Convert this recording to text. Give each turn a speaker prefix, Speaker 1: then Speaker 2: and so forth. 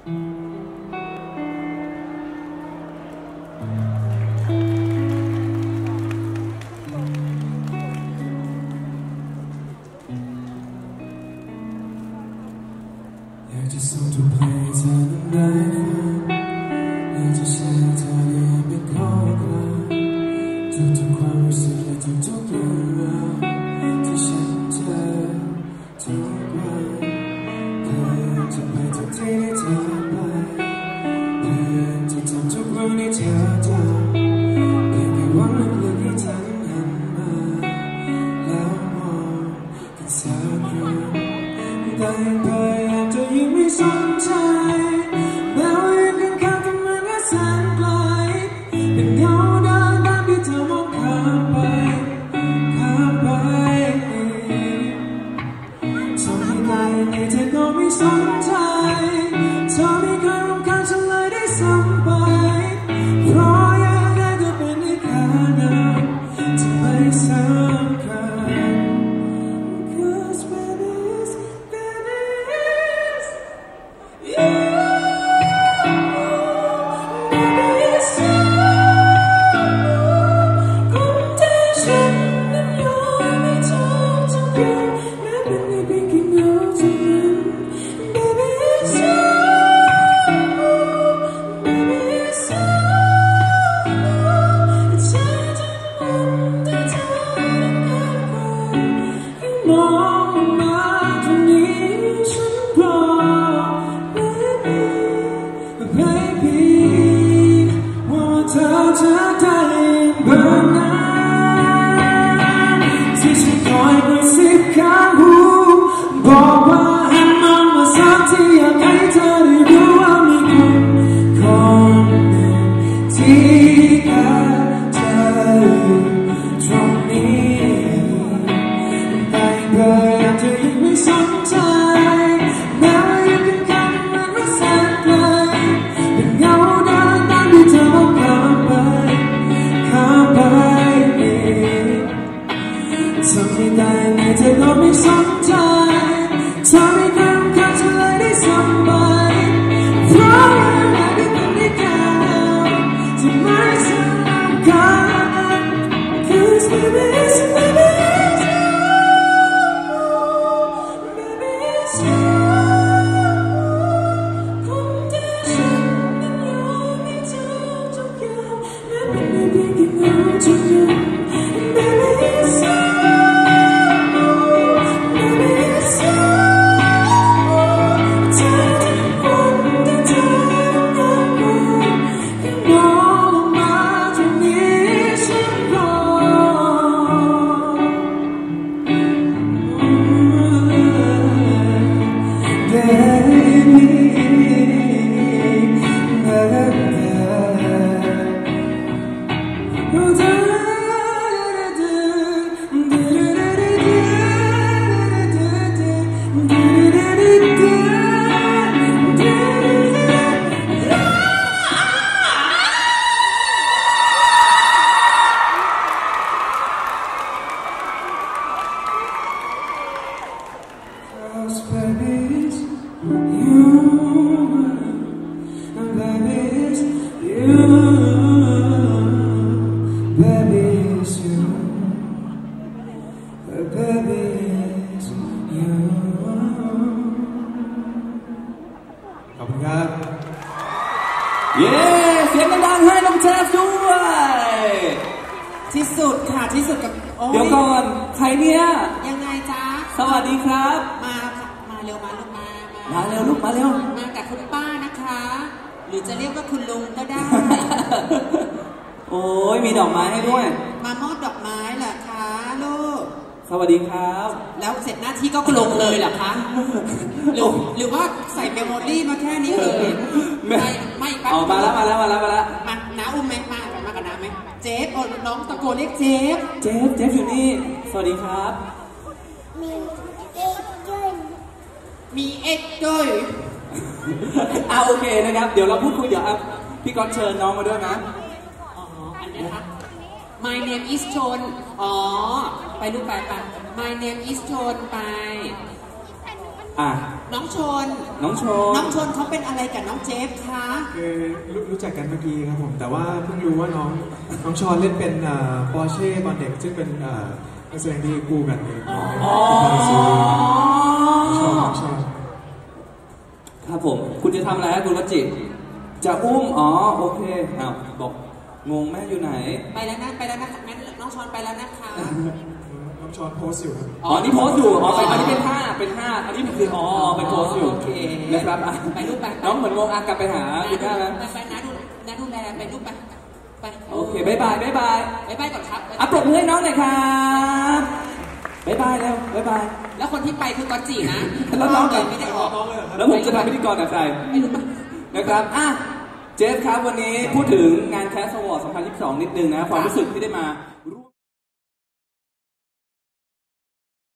Speaker 1: อยากจะส่งทุกเพลงเธอนั้นได้ฟังอยากจะแชร์เธอได้เป็นข้อความทุกความรู้สึกและทุกเรื่องราวที่ฉันเจอทุกวันพยายามจะไปทุกที่ที่เธอไปพยายามจะทำทุกเรื่องที่เธอทำเพียงแค่หวังลึกๆให้เธอนั้นหันมาแล้วมองกันสักครั้งได้พยายามจะยิ่งไม่สนใจแม้ว่ายังเป็นข้างที่มันก็แสนไกลเป็นเงาเดินตามที่เธอมองข้ามไปทำให้ได้ยังไงเธอก็ไม่สนใจเธอไม่เคยรำคาญฉันเลยได้ซ้ำไปเพราะยังไงก็เป็นได้แค่นั้นที่ไม่สำคัญ 'Cause baby it's you baby it's you คนที่ฉันนั้นยอมให้เธอทุกอย่างแม้เป็นได้เพียงแค่เงาเท่านั้น Baby it's you baby it's you ใจทั้งหมดที่เธอนั้นการไกลยิ่งมองมาตรงนี้ฉันรอ Baby baby ว่าเธอจะได้แบบนั้นที่ฉันคอยกระซิบข้างหูบอกว่าให้มองมาสักทีอยากให้เธอได้รู้ว่ามีคนหนึ่งที่แค่เธออยู่ตรงนี้แต่พยายามจะยิ่งไม่สนใจแม้ว่ายังเป็นข้างที่มันก็แสนไกลเป็นเงาเดินตามที่เธอมองข้ามไปเองทำให้ได้ยังไงเธอก็ไม่สนใจเธอไม่เคยรำคาญฉันเลยได้ซ้ำไปเพราะยังไงก็เป็นได้แค่นั้นที่ไม่สำคัญ 'Cause baby it's you baby it's you baby it's you คนที่ฉันนั้นยอมให้เธอทุกอย่างแม้เป็นได้เพียงแค่เงาเท่านั้น Baby it's you baby it's you ใจทั้งหมดที่เธอนั้นการไกลยิ่งมองมาตรงนี้ฉันรอ 'Cause baby it's you baby it's you baby it's you baby it's you ขอบคุณครับ
Speaker 2: เย้เสียงดังๆให้น้องเจฟด้วย
Speaker 3: ที่สุดค่ะที่สุดกับ
Speaker 2: เดี๋ยวก่อนใครเนี่ย
Speaker 3: ยังไงจ๊ะ
Speaker 2: สวัสดีครับ
Speaker 3: มาเร็วมาลูก
Speaker 2: มาเร็วลูกมาเร็ว
Speaker 3: มากับคุณป้านะคะหรือจะเรียกว่าคุณลุงก็ได้
Speaker 2: โอ้ยมีดอกไม้ให้ด้วย
Speaker 3: มามอบดอกไม้เหรอคะลูก
Speaker 2: สวัสดีครับ
Speaker 3: แล้วเสร็จหน้าที่ก็ลงเลยเหรอคะหรือว่าใส่เมมโมรี่มาแค่นี้เลยไม่
Speaker 2: เอามาแล้ว
Speaker 3: มาน้าอุ้มไหมมากับน้าไหมเจฟน้องตะโกนเรียกเจฟ
Speaker 2: อยู่นี่สวัสดีครับ
Speaker 3: มีเอ็กด้วย
Speaker 2: โอเคนะครับเดี๋ยวเราพูดคุยเดี๋ยวพี่ก๊อตเชิญน้องมาด้วยนะ
Speaker 3: อันนี้ครับ My name is ชนไปลูกไป My name is ชนไปน้องชน
Speaker 2: น้องชน
Speaker 3: เขาเป็นอะไรกับน้องเจฟคะ
Speaker 1: คือรู้จักกันเมื่อกี้ครับผมแต่ว่าเพิ่งรู้ว่าน้องชอนเล่นเป็นปอร์เช่ตอนเด็กซึ่งเป็นนักแสดงที่กูกันเองชอบ
Speaker 2: ครับผมคุณจะทำอะไรคุณรจิจะอุ้มโอเคบอกงงแม่อยู่ไหน
Speaker 3: ไปแล้วนะงั้นน้องชอนไปแล้วนะคะ
Speaker 1: น้องชอนโพสอยู่ครับ
Speaker 2: นี่โพสอยู่อันนี้เป็นท่าอันนี้คือเป็นโพสอยู่
Speaker 3: โอเค
Speaker 2: นะครับ
Speaker 3: ไปลูกไป
Speaker 2: น้องเหมือนงงกลับไปหาคุณได้ไหม
Speaker 3: ไปน้าดูแลไปลูกไป
Speaker 2: โอเคบ๊ายบาย
Speaker 3: ก่อนครับ
Speaker 2: ปรบมือให้น้องหน่อยครับบ๊ายบายแล้วบ๊ายบาย
Speaker 3: แล้วคนที่ไปคือก๊อตจีนะ
Speaker 2: แล้วน้อง
Speaker 3: ไม่ได้ออก
Speaker 2: แล้วผมจะเป็นพิธีกรกับใครนะครับเจฟครับวันนี้พูดถึงงานแคสต์อวอร์ด 2022 นิดนึงนะความรู้สึกที่ได้มา